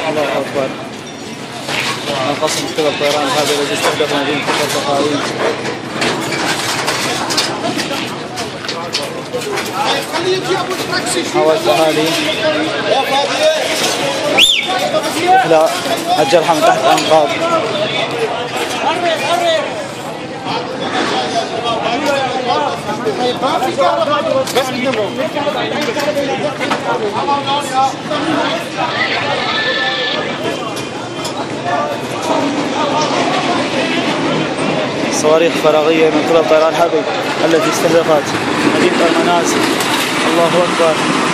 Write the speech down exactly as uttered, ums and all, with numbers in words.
الله أكبر. القصف من قبل طيران هذا الذي استهدف مدينة البقاوين. حاولت أهالي إخلاء الجرحى من تحت أنقاض. صواريخ فراغية من قبل طيران حربي التي استهدفت مدينة المنازل. الله أكبر.